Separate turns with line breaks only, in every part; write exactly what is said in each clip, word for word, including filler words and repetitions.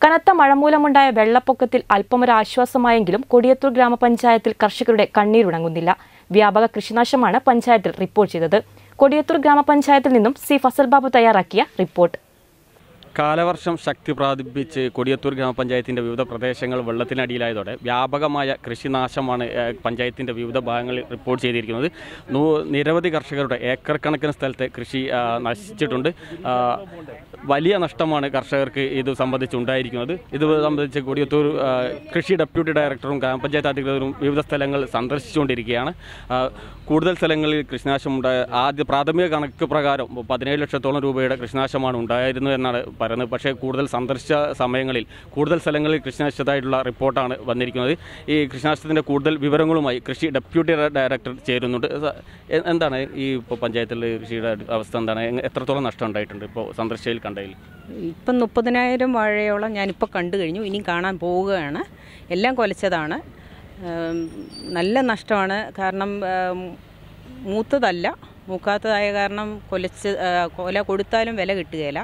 കനത്ത മഴ മൂലമുണ്ടായ വെള്ളപ്പൊക്കത്തിൽ അല്പമൊരു ആശ്വാസമായെങ്കിലും കൊടിയത്തൂർ ഗ്രാമപഞ്ചായത്തിൽ കർഷകരുടെ കണ്ണീരുണങ്ങുന്നില്ല. വ്യാപക കൃഷിനാശമാണ് പഞ്ചായത്തിൽ റിപ്പോർട്ട് ചെയ്തത്. കൊടിയത്തൂർ ഗ്രാമപഞ്ചായത്തിൽ നിന്നും സി ഫസൽ ബാബു തയ്യാറാക്കിയ റിപ്പോർട്ട്.
കാലവർഷം ശക്തി പ്രാപിപ്പിച്ച് കൊടിയത്തൂർ ഗ്രാമപഞ്ചായത്തിൻ്റെ വിവിധ പ്രദേശങ്ങൾ വെള്ളത്തിനടിയിലായതോടെ വ്യാപകമായ കൃഷിനാശമാണ് പഞ്ചായത്തിൻ്റെ വിവിധ ഭാഗങ്ങളിൽ റിപ്പോർട്ട് ചെയ്തിരിക്കുന്നത്. നിരവധി കർഷകരുടെ ഏക്കർ കണക്കിന് സ്ഥലത്തെ കൃഷി നശിച്ചിട്ടുണ്ട്. വലിയ നഷ്ടമാണ് കർഷകർക്ക് ഇത് സംബന്ധിച്ചുണ്ടായിരിക്കുന്നത്. ഇത് സംബന്ധിച്ച് കൊടിയത്തൂർ കൃഷി ഡെപ്യൂട്ടി ഡയറക്ടറും ഗ്രാമപഞ്ചായത്ത് അധികൃതരും വിവിധ സ്ഥലങ്ങൾ സന്ദർശിച്ചുകൊണ്ടിരിക്കുകയാണ്. കൂടുതൽ സ്ഥലങ്ങളിൽ കൃഷിനാശമുണ്ടായ ആദ്യ പ്രാഥമിക കണക്ക് പ്രകാരം പതിനേഴ് ലക്ഷത്തോളം രൂപയുടെ കൃഷിനാശമാണ് ഉണ്ടായിരുന്നു എന്നാണ് പറയുന്നത്. പക്ഷേ കൂടുതൽ സന്ദർശിച്ച സമയങ്ങളിൽ കൂടുതൽ സ്ഥലങ്ങളിൽ കൃഷിനാശത്തായിട്ടുള്ള റിപ്പോർട്ടാണ് വന്നിരിക്കുന്നത്. ഈ കൃഷിനാശത്തിൻ്റെ കൂടുതൽ വിവരങ്ങളുമായി കൃഷി ഡെപ്യൂട്ടി ഡയറക്ടർ ചേരുന്നുണ്ട്. എന്താണ് ഈ ഇപ്പോൾ പഞ്ചായത്തിലെ കൃഷിയുടെ അവസ്ഥ? എന്താണ്, എത്രത്തോളം നഷ്ടം ഉണ്ടായിട്ടുണ്ട് ഇപ്പോൾ സന്ദർശയിൽ കണ്ടതിൽ?
ഇപ്പം മുപ്പതിനായിരം വാഴയോളം ഞാനിപ്പോൾ കണ്ടു കഴിഞ്ഞു. ഇനി കാണാൻ പോവുകയാണ്. എല്ലാം കൊലച്ചതാണ്. നല്ല നഷ്ടമാണ്. കാരണം മൂത്തതല്ല, മൂക്കാത്തതായ കാരണം കൊലച്ച് കൊല കൊടുത്താലും വില കിട്ടുകയില്ല.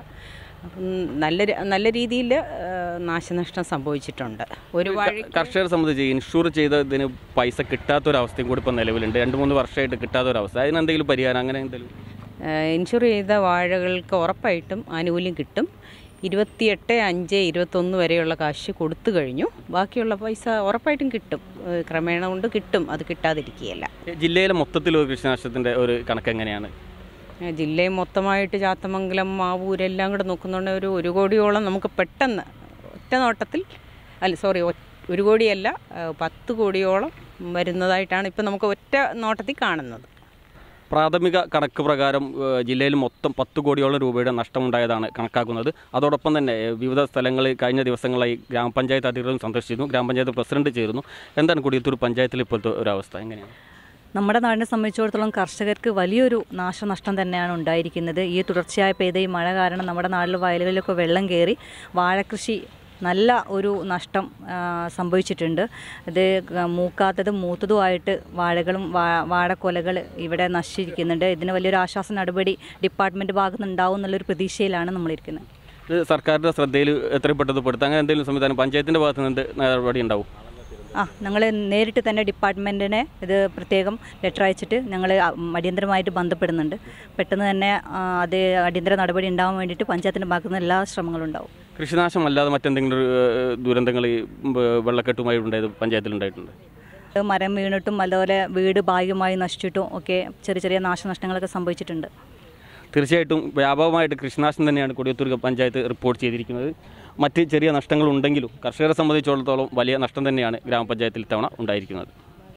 നല്ല നല്ല രീതിയിൽ നാശനഷ്ടം സംഭവിച്ചിട്ടുണ്ട്. ഒരു
കർഷകരെ സംബന്ധിച്ച് ഇൻഷൂർ ചെയ്തതിന് പൈസ കിട്ടാത്തൊരവസ്ഥയും കൂടി ഇപ്പോൾ നിലവിലുണ്ട്. രണ്ട് മൂന്ന് വർഷമായിട്ട് കിട്ടാത്തൊരവസ്ഥ. അതിനെന്തെങ്കിലും പരിഹാരം അങ്ങനെ എന്തെങ്കിലും?
ഇൻഷൂർ ചെയ്ത വാഴകൾക്ക് ഉറപ്പായിട്ടും ആനുകൂല്യം കിട്ടും. ഇരുപത്തിയെട്ട് അഞ്ച് ഇരുപത്തൊന്ന് വരെയുള്ള കാശ് കൊടുത്തു കഴിഞ്ഞു. ബാക്കിയുള്ള പൈസ ഉറപ്പായിട്ടും കിട്ടും. ക്രമേണ കൊണ്ട് കിട്ടും. അത് കിട്ടാതിരിക്കുകയല്ല.
ജില്ലയിലെ മൊത്തത്തിലുള്ള കൃഷിനാശത്തിൻ്റെ ഒരു കണക്ക് എങ്ങനെയാണ്?
ജില്ലയിൽ മൊത്തമായിട്ട് ചാത്തമംഗലം, മാവൂരെല്ലാം കൂടെ നോക്കുന്നുണ്ട് ഒരു ഒരു കോടിയോളം നമുക്ക് പെട്ടെന്ന് ഒറ്റ നോട്ടത്തിൽ അല്ല സോറി ഒരു കോടിയല്ല പത്ത് കോടിയോളം വരുന്നതായിട്ടാണ് ഇപ്പം നമുക്ക് ഒറ്റ നോട്ടത്തിൽ കാണുന്നത്.
പ്രാഥമിക കണക്ക് പ്രകാരം ജില്ലയിൽ മൊത്തം പത്ത് കോടിയോളം രൂപയുടെ നഷ്ടമുണ്ടായതാണ് കണക്കാക്കുന്നത്. അതോടൊപ്പം തന്നെ വിവിധ സ്ഥലങ്ങളിൽ കഴിഞ്ഞ ദിവസങ്ങളായി ഗ്രാമപഞ്ചായത്ത് അധികൃതരും സന്ദർശിച്ചിരുന്നു. ഗ്രാമപഞ്ചായത്ത് പ്രസിഡന്റ് ചേരുന്നു. എന്താണ് കൊടിയത്തൂർ പഞ്ചായത്തിൽ ഇപ്പോഴത്തെ ഒരു അവസ്ഥ എങ്ങനെയാണ്?
നമ്മുടെ നാടിനെ സംബന്ധിച്ചിടത്തോളം കർഷകർക്ക് വലിയൊരു നാശനഷ്ടം തന്നെയാണ് ഉണ്ടായിരിക്കുന്നത്. ഈ തുടർച്ചയായ പെയ്ത ഈ മഴ കാരണം നമ്മുടെ നാട്ടിൽ വയലുകളിലൊക്കെ വെള്ളം കയറി വാഴക്കൃഷി നല്ല ഒരു നഷ്ടം സംഭവിച്ചിട്ടുണ്ട്. ഇത് മൂക്കാത്തതും മൂത്തതുമായിട്ട് വാഴകളും വാഴക്കൊലകൾ ഇവിടെ നശിച്ചിരിക്കുന്നുണ്ട്. ഇതിന് വലിയൊരു ആശ്വാസ നടപടി ഡിപ്പാർട്ട്മെൻറ്റ് ഭാഗത്ത് നിന്നുണ്ടാവും എന്നുള്ളൊരു പ്രതീക്ഷയിലാണ് നമ്മളിരിക്കുന്നത്.
ഇത് സർക്കാരിൻ്റെ ശ്രദ്ധയിൽ എത്രയും പെട്ടെന്ന് പെടുത്താൻ അങ്ങനെ എന്തെങ്കിലും സംവിധാനം പഞ്ചായത്തിൻ്റെ ഭാഗത്ത് നിന്ന് നടപടി ഉണ്ടാവും?
ആ ഞങ്ങൾ നേരിട്ട് തന്നെ ഡിപ്പാർട്ട്മെൻറ്റിനെ ഇത് പ്രത്യേകം ലെറ്റർ അയച്ചിട്ട് ഞങ്ങൾ അടിയന്തരമായിട്ട് ബന്ധപ്പെടുന്നുണ്ട്. പെട്ടെന്ന് തന്നെ അത് അടിയന്തര നടപടി ഉണ്ടാകാൻ വേണ്ടിയിട്ട് പഞ്ചായത്തിൻ്റെ ഭാഗത്തു നിന്ന് എല്ലാ ശ്രമങ്ങളും ഉണ്ടാവും.
കൃഷിനാശം അല്ലാതെ മറ്റെന്തെങ്കിലും ദുരന്തങ്ങൾ വെള്ളക്കെട്ടുമായി ഉണ്ടായത് പഞ്ചായത്തിലുണ്ടായിട്ടുണ്ട്?
മരം വീണിട്ടും അതുപോലെ വീട് ഭാഗികമായി നശിച്ചിട്ടും ഒക്കെ ചെറിയ ചെറിയ നാശനഷ്ടങ്ങളൊക്കെ സംഭവിച്ചിട്ടുണ്ട്.
തീർച്ചയായിട്ടും വ്യാപകമായിട്ട് കൃഷിനാശം തന്നെയാണ് കൊടിയത്തൂർ പഞ്ചായത്ത് റിപ്പോർട്ട് ചെയ്തിരിക്കുന്നത്. മറ്റ് ചെറിയ നഷ്ടങ്ങളുണ്ടെങ്കിലും കർഷകരെ സംബന്ധിച്ചിടത്തോളം വലിയ നഷ്ടം തന്നെയാണ് ഗ്രാമപഞ്ചായത്തിൽ ഇത്തവണ ഉണ്ടായിരിക്കുന്നത്.